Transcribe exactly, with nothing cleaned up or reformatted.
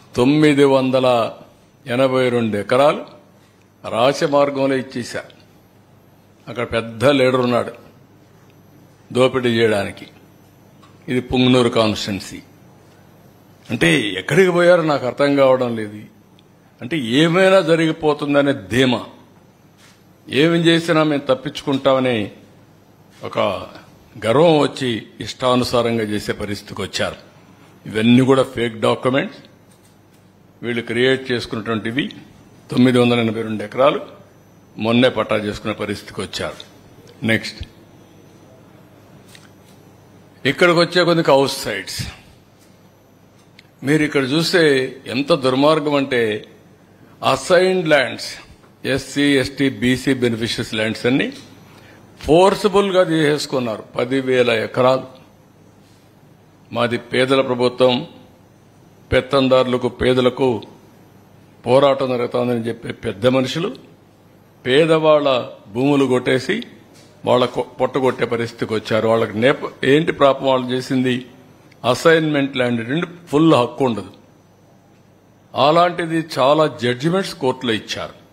తొమ్మిది వందల ఎనభై రెండు ఎకరాలు రాచమార్గంలో ఇచ్చేశారు. అక్కడ పెద్ద లీడర్ ఉన్నాడు దోపిడీ చేయడానికి. ఇది పుంగనూరు కాన్స్టిట్యున్సీ. అంటే ఎక్కడికి పోయారో నాకు అర్థం కావడం లేదు. అంటే ఏమైనా జరిగిపోతుందనే ధీమా, ఏమి చేసినా మేము తప్పించుకుంటామని ఒక గర్వం వచ్చి ఇష్టానుసారంగా చేసే పరిస్థితికి వచ్చారు. ఇవన్నీ కూడా ఫేక్ డాక్యుమెంట్స్. వీళ్ళు క్రియేట్ చేసుకున్నటువంటివి. తొమ్మిది వందల ఎనభై రెండు ఎకరాలు మొన్నే పట్టా చేసుకునే పరిస్థితికి వచ్చారు. నెక్స్ట్ ఇక్కడికి వచ్చే కొన్ని హౌస్ సైట్స్ మీరు ఇక్కడ చూస్తే ఎంత దుర్మార్గం అంటే assigned lands, SC ST BC beneficiaries lands అన్ని ఫోర్సబుల్ గా తీసేసుకున్నారు. పదివేల ఎకరాలు. మాది పేదల ప్రభుత్వం, పెత్తందారులకు పేదలకు పోరాటం జరుగుతుందని చెప్పే పెద్ద మనుషులు పేదవాళ్ల భూములు కొట్టేసి వాళ్ళ పొట్టగొట్టే పరిస్థితికి వచ్చారు. వాళ్ళకి నేప ఏంటి పాపం వాళ్ళు చేసింది? అసైన్మెంట్ ల్యాండ్ నుండి ఫుల్ హక్కు ఉండదు. అలాంటిది చాలా జడ్జిమెంట్స్ కోర్టులో ఇచ్చారు.